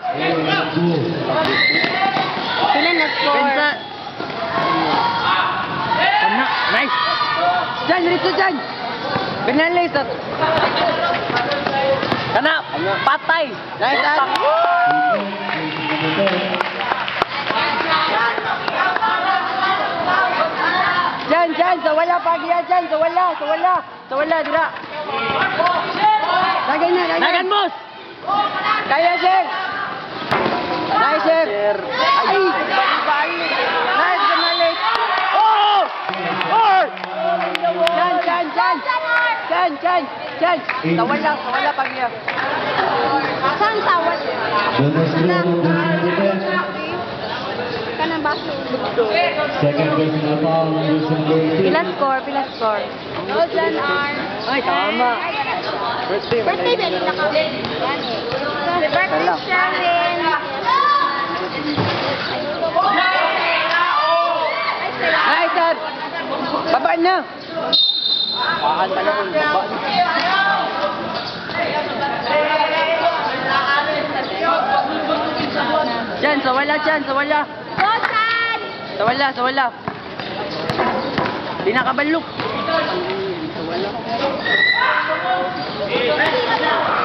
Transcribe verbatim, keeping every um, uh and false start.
Pila na score? Pensa. Tama. Nice. Jan, dito Jan. Penalty sa. Kana, patay. Nice at. Jan, Jan, sa wala pagi ya Jan, sa wala, sa wala, sa wala dira. Dagan na, dagan. Dagan boss. Kaya sir. Nice sir. Ay, balik. Nice penalty. Oh! Oh! Jan, Jan, Jan. Jan, Jan, Jan. Sa wala, sa wala pagi ya. Saan tawad? Sana. Kanang baso. Second person na foul, number Pila score? Pila score? Well done, Arn. Ay, tama. Birthday, Birthday ba nila ka? Happy birthday, Sharon. Nice sir. Baba na. Pakan pala kung baba. Jan, sa wala, Jan, sa wala. Bosan! Sa wala, sa wala. Di nakabalok. Sa wala.